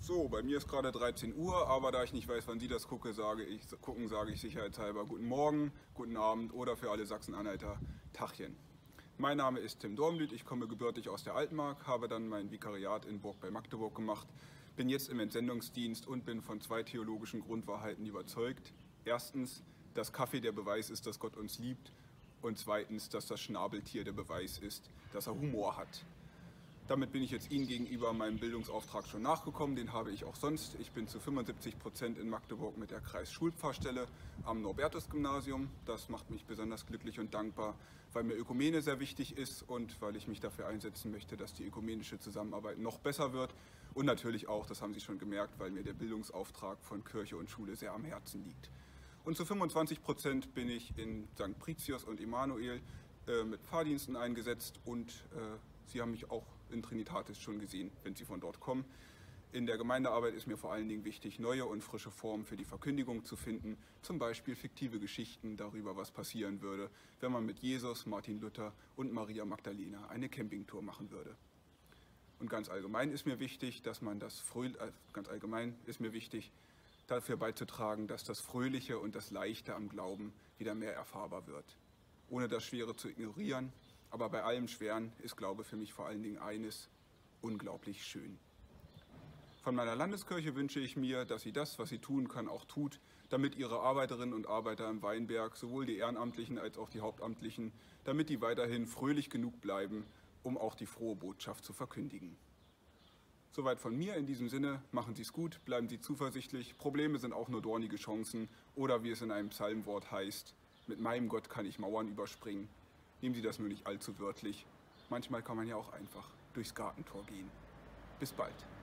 So, bei mir ist gerade 13 Uhr, aber da ich nicht weiß, wann Sie das sage ich sicherheitshalber guten Morgen, guten Abend oder für alle Sachsen-Anhalter Tachchen. Mein Name ist Tim Dornblüt, ich komme gebürtig aus der Altmark, habe dann mein Vikariat in Burg bei Magdeburg gemacht, bin jetzt im Entsendungsdienst und bin von zwei theologischen Grundwahrheiten überzeugt. Erstens, dass Kaffee der Beweis ist, dass Gott uns liebt, und zweitens, dass das Schnabeltier der Beweis ist, dass er Humor hat. Damit bin ich jetzt Ihnen gegenüber meinem Bildungsauftrag schon nachgekommen, den habe ich auch sonst. Ich bin zu 75% in Magdeburg mit der Kreisschulpfarrstelle am Norbertus-Gymnasium. Das macht mich besonders glücklich und dankbar, weil mir Ökumene sehr wichtig ist und weil ich mich dafür einsetzen möchte, dass die ökumenische Zusammenarbeit noch besser wird. Und natürlich auch, das haben Sie schon gemerkt, weil mir der Bildungsauftrag von Kirche und Schule sehr am Herzen liegt. Und zu 25% bin ich in St. Pritius und Emanuel mit Pfarrdiensten eingesetzt und Sie haben mich auch in Trinitatis schon gesehen, wenn Sie von dort kommen. In der Gemeindearbeit ist mir vor allen Dingen wichtig, neue und frische Formen für die Verkündigung zu finden, zum Beispiel fiktive Geschichten darüber, was passieren würde, wenn man mit Jesus, Martin Luther und Maria Magdalena eine Campingtour machen würde. Und ganz allgemein ist mir wichtig, dafür beizutragen, dass das Fröhliche und das Leichte am Glauben wieder mehr erfahrbar wird. Ohne das Schwere zu ignorieren, aber bei allem Schweren ist Glaube für mich vor allen Dingen eines: unglaublich schön. Von meiner Landeskirche wünsche ich mir, dass sie das, was sie tun kann, auch tut, damit ihre Arbeiterinnen und Arbeiter im Weinberg, sowohl die Ehrenamtlichen als auch die Hauptamtlichen, damit die weiterhin fröhlich genug bleiben, um auch die frohe Botschaft zu verkündigen. Soweit von mir in diesem Sinne, machen Sie es gut, bleiben Sie zuversichtlich, Probleme sind auch nur dornige Chancen oder wie es in einem Psalmwort heißt: Mit meinem Gott kann ich Mauern überspringen. Nehmen Sie das nur nicht allzu wörtlich. Manchmal kann man ja auch einfach durchs Gartentor gehen. Bis bald.